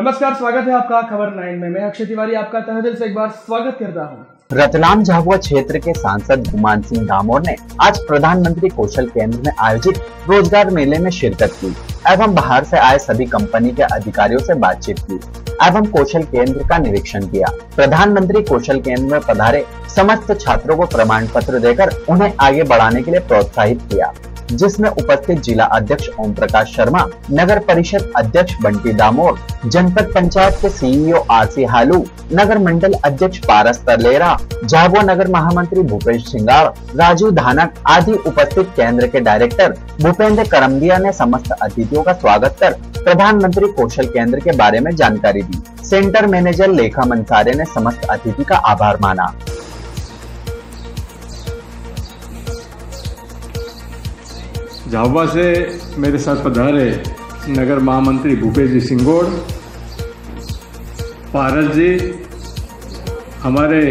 नमस्कार, स्वागत है आपका खबर 9 में। मैं अक्षय तिवारी आपका तहे दिल से एक बार स्वागत करता हूं। रतलाम झाबुआ क्षेत्र के सांसद गुमान सिंह डामोर ने आज प्रधानमंत्री कौशल केंद्र में आयोजित रोजगार मेले में शिरकत की एवं बाहर से आए सभी कंपनी के अधिकारियों से बातचीत की एवं कौशल केंद्र का निरीक्षण किया। प्रधानमंत्री कौशल केंद्र में पधारे समस्त छात्रों को प्रमाण पत्र देकर उन्हें आगे बढ़ाने के लिए प्रोत्साहित किया, जिसमें उपस्थित जिला अध्यक्ष ओम प्रकाश शर्मा, नगर परिषद अध्यक्ष बंटी दामोर, जनपद पंचायत के सीईओ आरसी हालू, नगर मंडल अध्यक्ष पारस तरलेरा, झाबुआ नगर महामंत्री भूपेश सिंगार, राजू धानक आदि उपस्थित केंद्र के डायरेक्टर भूपेंद्र करमदिया ने समस्त अतिथियों का स्वागत कर प्रधानमंत्री कौशल केंद्र के बारे में जानकारी दी। सेंटर मैनेजर लेखा मंसारे ने समस्त अतिथि का आभार माना। झाबुआ से मेरे साथ पधारे नगर महामंत्री भूपेश जी सिंगोड़, पारस जी, हमारे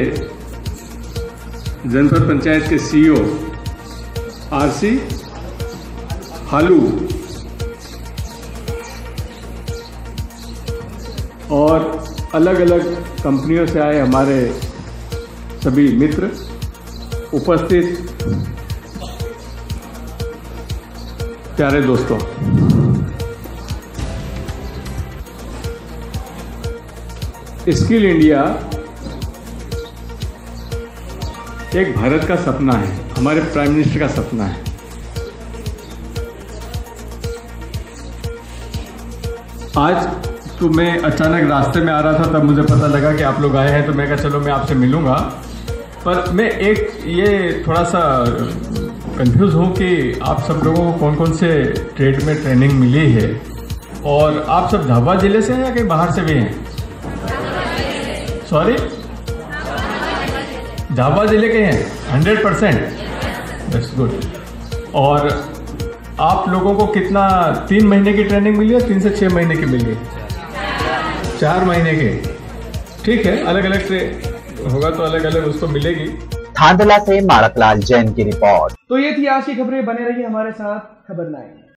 जनपद पंचायत के सीईओ आरसी हालू और अलग अलग कंपनियों से आए हमारे सभी मित्र उपस्थित। प्यारे दोस्तों, स्किल इंडिया एक भारत का सपना है, हमारे प्राइम मिनिस्टर का सपना है। आज तो मैं अचानक रास्ते में आ रहा था, तब मुझे पता लगा कि आप लोग आए हैं, तो मैं कहा चलो मैं आपसे मिलूंगा। पर मैं एक ये थोड़ा सा कंफ्यूज हूँ कि आप सब लोगों को कौन कौन से ट्रेड में ट्रेनिंग मिली है और आप सब झाबुआ जिले से हैं या कहीं बाहर से भी हैं? सॉरी, झाबुआ जिले के हैं 100%? That's good. और आप लोगों को कितना 3 महीने की ट्रेनिंग मिली है, 3 से 6 महीने की मिली? 4 महीने की। ठीक है, अलग अलग होगा तो अलग अलग उसको मिलेगी। थांदला से माणकलाल जैन की रिपोर्ट। तो ये थी आज की खबरें। बने रहिए हमारे साथ खबर 9।